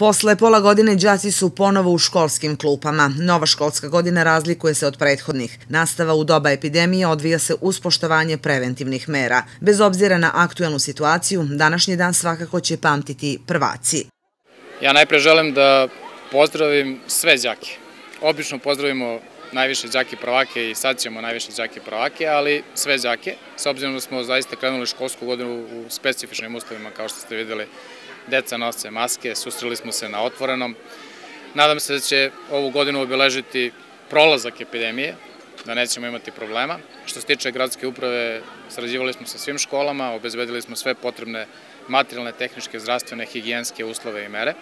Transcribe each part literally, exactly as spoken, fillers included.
Posle pola godine đaci su ponovo u školskim klupama. Nova školska godina razlikuje se od prethodnih. Nastava u doba epidemije odvija se uz poštovanje preventivnih mera. Bez obzira na aktuelnu situaciju, današnji dan svakako će pamtiti prvaci. Ja najpre želim da pozdravim sve đake. Obično pozdravimo najviše đake prvake i sad ćemo najviše đake prvake, ali sve đake, s obzirom da smo zaista krenuli školsku godinu u specifičnim uslovima, kao što ste videli. Deca nose maske, susreli smo se na otvorenom. Nadam se da će ovu godinu obeležiti prolazak epidemije, da nećemo imati problema. Što se tiče gradske uprave, sarađivali smo sa svim školama, obezbedili smo sve potrebne materijalne, tehničke, zdravstvene, higijenske uslove i mere.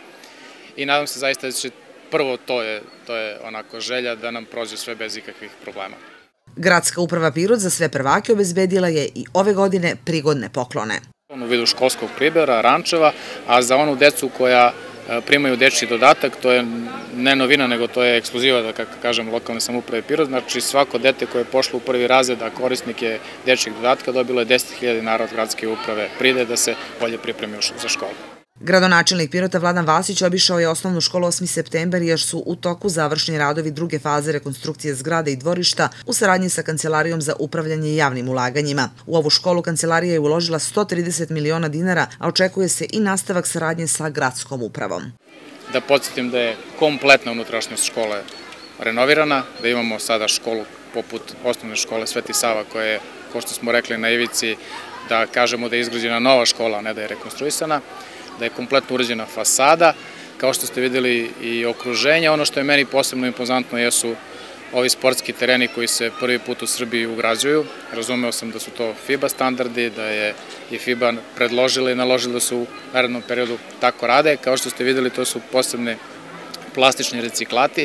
I nadam se zaista da će prvo to je, to je onako želja da nam prođe sve bez ikakvih problema. Gradska uprava Pirot za sve prvake obezbedila je i ove godine prigodne poklone. U vidu školskog pribora, rančeva, a za onu decu koja primaju dečji dodatak, to je ne novina, nego to je ekskluziva, da kako kažem, lokalne samouprave Pirot. Znači svako dete koje je pošlo u prvi razred, a korisnik je dečjeg dodatka, dobilo je deset hiljada dinara od gradske uprave pride da se bolje pripremi za školu. Gradonačelnik Pirota Vladan Vasić obišao je osnovnu školu osmi septembar jer su u toku završni radovi druge faze rekonstrukcije zgrade i dvorišta u saradnji sa Kancelarijom za upravljanje javnim ulaganjima. U ovu školu Kancelarija je uložila sto trideset miliona dinara, a očekuje se i nastavak saradnje sa gradskom upravom. Da podsjetim da je kompletna unutrašnjost škole renovirana, da imamo sada školu poput osnovne škole Sveti Sava koja je, kao što smo rekli, na ivici da kažemo da je izgrađena nova škola, a ne da je rekonstruisana, da je kompletno urađena fasada, kao što ste videli i okruženje. Ono što je meni posebno impozantno jesu ovi sportski tereni koji se prvi put u Srbiji ugrađuju. Razumeo sam da su to FIBA standardi, da je i FIBA predložila i naložila da se u narednom periodu tako rade. Kao što ste videli, to su posebni plastični reciklati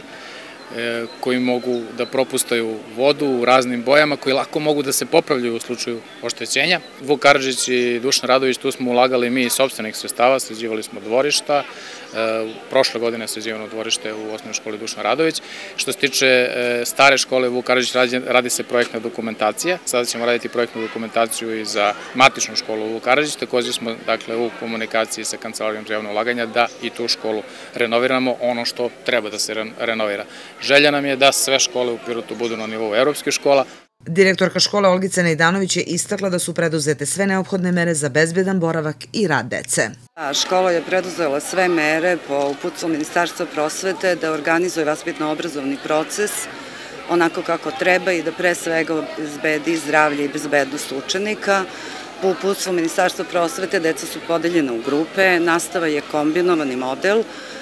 koji mogu da propustaju vodu u raznim bojama, koji lako mogu da se popravljaju u slučaju oštećenja. Vuk Karadžić i Dušan Radović, tu smo ulagali mi iz sopstvenih sredstava, sređivali smo dvorišta, prošle godine je sređivano dvorište u osnovnoj školi Dušan Radović. Što se tiče stare škole Vuk Karadžić, radi se projektna dokumentacija, sada ćemo raditi projektnu dokumentaciju i za matičnu školu Vuk Karadžić, također smo dakle u komunikaciji sa Kancelarijom za javno ulaganje da i tu školu renoviramo ono što treba da se renovira. Želja nam je da sve škole u Pirotu budu na nivou evropskih škola. Direktorka škole Olgica Nejdanović je istakla da su preduzete sve neophodne mere za bezbedan boravak i rad dece. Škola je preduzela sve mere po uputstvu Ministarstva prosvete da organizuje vaspitno-obrazovni proces onako kako treba i da pre svega obezbedi zdravlje i bezbednost učenika. Po uputstvu Ministarstva prosvete deca su podeljena u grupe, nastava je kombinovani model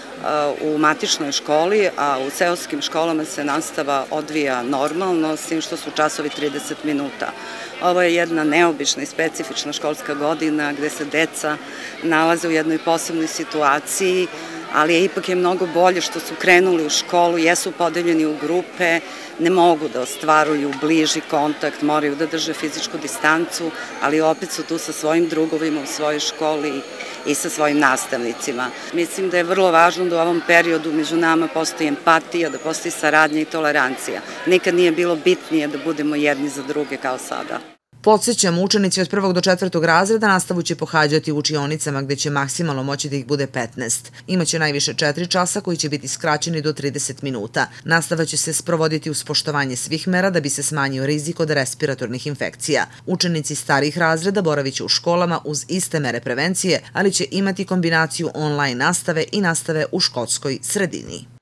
u matičnoj školi, a u seoskim školama se nastava odvija normalno, s tim što su časovi trideset minuta. Ovo je jedna neobična i specifična školska godina gde se deca nalaze u jednoj posebnoj situaciji, ali je ipak je mnogo bolje što su krenuli u školu, jesu podeljeni u grupe, ne mogu da ostvaruju bliži kontakt, moraju da drže fizičku distancu, ali opet su tu sa svojim drugovima u svojoj školi i sa svojim nastavnicima. Mislim da je vrlo važno da u ovom periodu među nama postoji empatija, da postoji saradnja i tolerancija. Nikad nije bilo bitnije da budemo jedni za druge kao sada. Podsećamo, učenici od prvog do četvrtog razreda nastavu će pohađati u učionicama gde će maksimalno moći da ih bude petnaest. Imaće najviše četiri časa koji će biti skraćeni do trideset minuta. Nastava će se sprovoditi uz poštovanje svih mera da bi se smanjio rizik od respiratornih infekcija. Učenici starijih razreda boravit će u školama uz iste mere prevencije, ali će imati kombinaciju online nastave i nastave u školskoj sredini.